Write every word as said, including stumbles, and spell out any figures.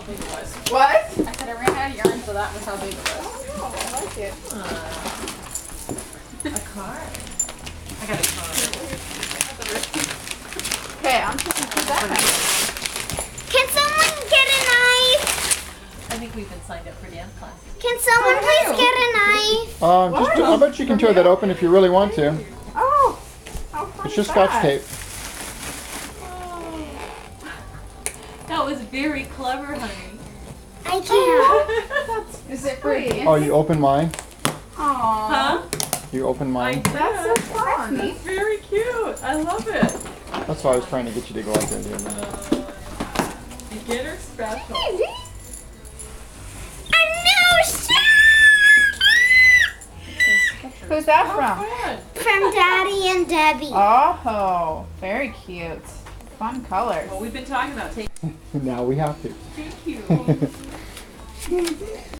big it was. What? I said I ran out of yarn, so that was how big it was. Oh, I like it. Uh, a card. I got a card. Okay, I'm taking two seconds. Can someone get a knife? I think we've been signed up for dance class. Can someone please get a knife? Um, just, I bet you can tear that open if you really want to. Oh, how fun It's is just scotch that? tape. That was very clever, honey. I can't. Is it free? Oh, you open mine? Aww. Huh? You open mine? That's so fun. That's very cute. I love it. That's why I was trying to get you to go out there the other night. Beginner special. A new shirt! Who's that from? From Daddy and Debbie. Oh, very cute. Fun colors. Well, we've been talking about taking. Now we have to. Thank you.